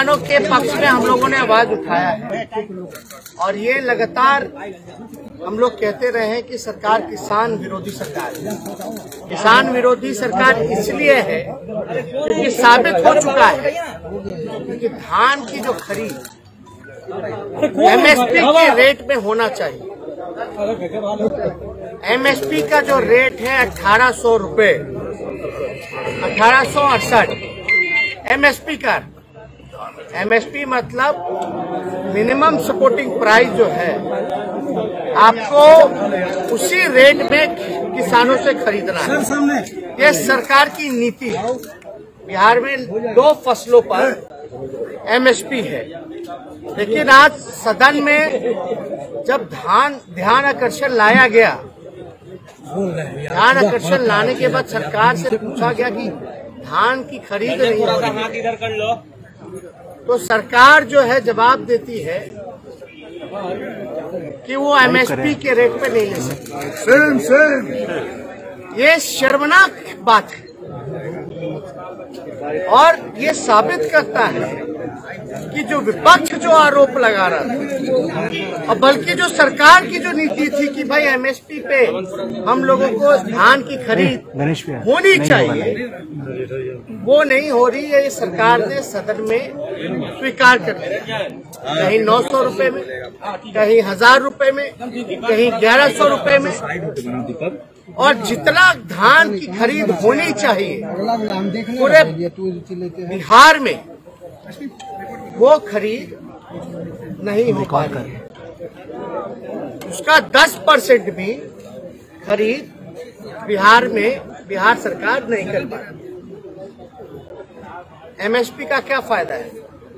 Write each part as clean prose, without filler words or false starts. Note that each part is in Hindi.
किसानों के पक्ष में हम लोगों ने आवाज उठाया है और ये लगातार हम लोग कहते रहे हैं कि सरकार किसान विरोधी सरकार है। किसान विरोधी सरकार इसलिए है क्योंकि साबित हो चुका है कि धान की जो खरीद एमएसपी के रेट में होना चाहिए। एमएसपी का जो रेट है 1800 रुपए, 1868 एमएसपी का। एमएसपी मतलब मिनिमम सपोर्टिंग प्राइस जो है, आपको उसी रेट में किसानों से खरीदना है। ये सरकार की नीति है। बिहार में 2 फसलों पर एमएसपी है, लेकिन आज सदन में जब ध्यान आकर्षण लाया गया, ध्यान आकर्षण लाने के बाद सरकार से पूछा गया कि धान की खरीद नहीं हो रही, तो सरकार जो है जवाब देती है कि वो एमएसपी के रेट पे नहीं ले सकती। ये शर्मनाक बात है और ये साबित करता है कि जो विपक्ष जो आरोप लगा रहा था, और बल्कि जो सरकार की जो नीति थी कि भाई एमएसपी पे हम लोगों को धान की खरीद होनी चाहिए, वो नहीं हो रही है। ये सरकार ने सदन में स्वीकार कर लिया। कहीं 900 रुपए में, कहीं 1000 रुपए में, कहीं 1100 रुपए में, और जितना धान की खरीद होनी चाहिए पूरे बिहार में वो खरीद नहीं हो पा रही है। उसका 10% भी खरीद बिहार सरकार नहीं कर पा रही। एमएसपी का क्या फायदा है?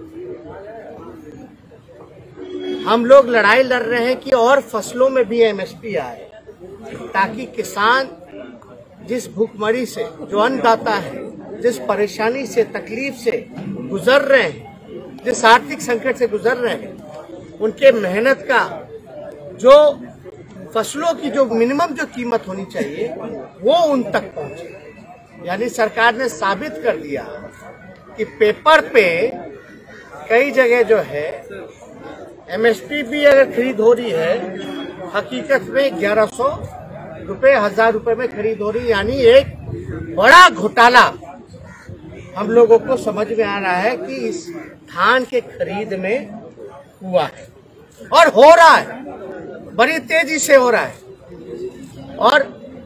हम लोग लड़ाई लड़ रहे हैं कि और फसलों में भी एमएसपी आए, ताकि किसान जिस भूखमरी से, जो अन्नदाता है, जिस परेशानी से, तकलीफ से गुजर रहे हैं, जिस आर्थिक संकट से गुजर रहे हैं, उनके मेहनत का जो फसलों की जो मिनिमम जो कीमत होनी चाहिए वो उन तक पहुंचे। यानी सरकार ने साबित कर दिया कि पेपर पे कई जगह जो है एमएसपी भी अगर खरीद हो रही है, हकीकत में 1100 रुपए, 1000 रुपए में खरीद हो रही। यानी एक बड़ा घोटाला हम लोगों को समझ में आ रहा है कि इस धान के खरीद में हुआ है और हो रहा है, बड़ी तेजी से हो रहा है। और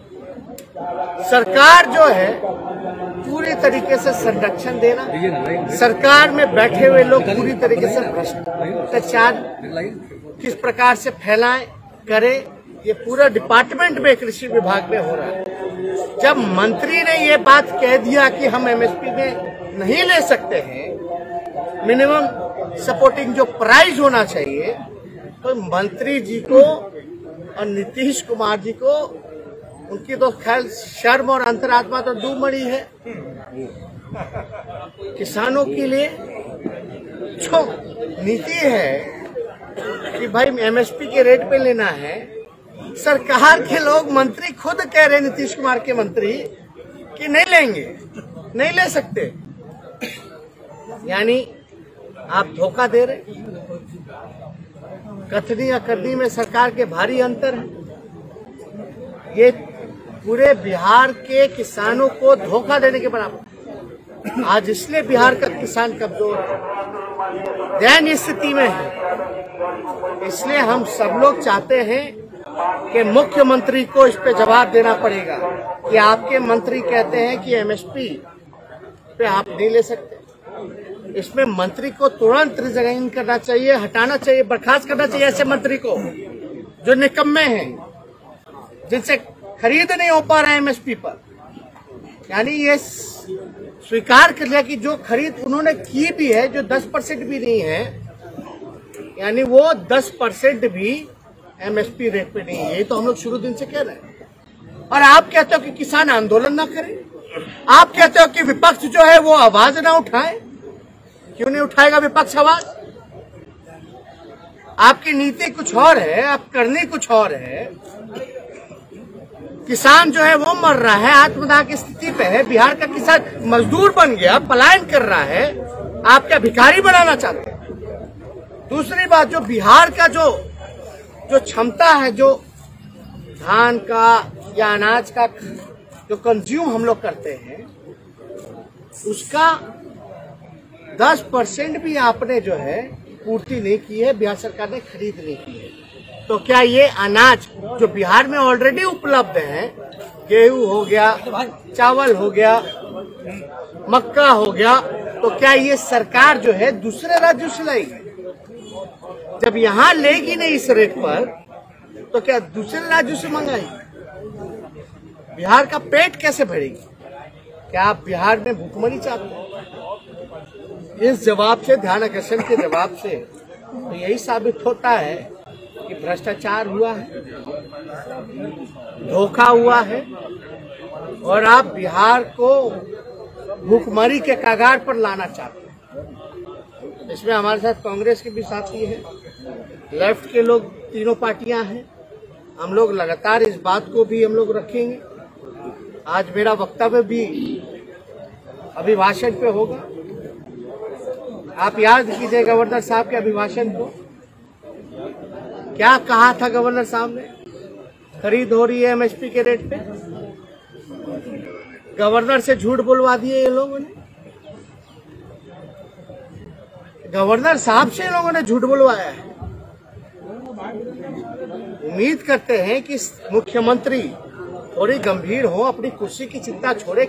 सरकार जो है पूरी तरीके से संरक्षण देना, सरकार में बैठे हुए लोग पूरी तरीके से भ्रष्टाचार किस प्रकार से फैलाएं करे, ये पूरा डिपार्टमेंट में कृषि विभाग में हो रहा है। जब मंत्री ने ये बात कह दिया कि हम एमएसपी में नहीं ले सकते हैं, मिनिमम सपोर्टिंग जो प्राइस होना चाहिए, तो मंत्री जी को और नीतीश कुमार जी को, उनकी तो ख्याल शर्म और अंतरात्मा तो दूमड़ी है। किसानों के लिए जो नीति है कि भाई एमएसपी के रेट पे लेना है, सरकार के लोग, मंत्री खुद कह रहे, नीतीश कुमार के मंत्री, कि नहीं लेंगे, नहीं ले सकते। यानी आप धोखा दे रहे। कथनी या करनी में सरकार के भारी अंतर है। ये पूरे बिहार के किसानों को धोखा देने के बराबर। आज इसलिए बिहार का किसान कमजोर है, दयनीय स्थिति में है। इसलिए हम सब लोग चाहते हैं कि मुख्यमंत्री को इस पे जवाब देना पड़ेगा कि आपके मंत्री कहते हैं कि एमएसपी पे आप नहीं ले सकते। इसमें मंत्री को तुरंत रिजाइन करना चाहिए, हटाना चाहिए, बर्खास्त करना चाहिए ऐसे मंत्री को जो निकम्मे हैं, जिनसे खरीद नहीं हो पा रहा है एमएसपी पर। यानी ये स्वीकार कर लिया कि जो खरीद उन्होंने की भी है, जो 10% भी नहीं है, यानी वो 10% भी एमएसपी रेट पे नहीं है। ये तो हम लोग शुरू दिन से कह रहे हैं। और आप कहते हो कि किसान आंदोलन ना करें, आप कहते हो कि विपक्ष जो है वो आवाज ना उठाए। क्यों नहीं उठाएगा विपक्ष आवाज? आपकी नीति कुछ और है, आप करनी कुछ और है। किसान जो है वो मर रहा है, आत्मदाह की स्थिति पे है। बिहार का किसान मजदूर बन गया, पलायन कर रहा है। आप क्या भिखारी बनाना चाहते हैं? दूसरी बात, जो बिहार का जो क्षमता है, जो धान का या अनाज का जो कंज्यूम हम लोग करते हैं, उसका 10% भी आपने जो है पूर्ति नहीं की है, बिहार सरकार ने खरीद नहीं की है। तो क्या ये अनाज जो बिहार में ऑलरेडी उपलब्ध है, गेहूं हो गया, चावल हो गया, मक्का हो गया, तो क्या ये सरकार जो है दूसरे राज्यों से लाएगी? जब यहाँ लेगी नहीं इस रेट पर, तो क्या दूसरे राज्यों से मंगाएगी? बिहार का पेट कैसे भरेगी? क्या आप बिहार में भूखमरी चाहते हैं? इस जवाब से, ध्यान आकर्षण के जवाब से तो यही साबित होता है कि भ्रष्टाचार हुआ है, धोखा हुआ है, और आप बिहार को भूखमरी के कगार पर लाना चाहते हैं। इसमें हमारे साथ कांग्रेस के भी साथी हैं, लेफ्ट के लोग, तीनों पार्टियां हैं। हम लोग लगातार इस बात को भी हम लोग रखेंगे। आज मेरा वक्तव्य भी अभिभाषण पे होगा। आप याद कीजिए गवर्नर साहब के अभिभाषण को, क्या कहा था गवर्नर साहब ने? खरीद हो रही है एमएसपी के रेट पे। गवर्नर से झूठ बुलवा दिए ये लोगों ने, गवर्नर साहब से ये लोगों ने झूठ बुलवाया है। उम्मीद करते हैं कि मुख्यमंत्री थोड़ी गंभीर हो, अपनी कुर्सी की चिंता छोड़े।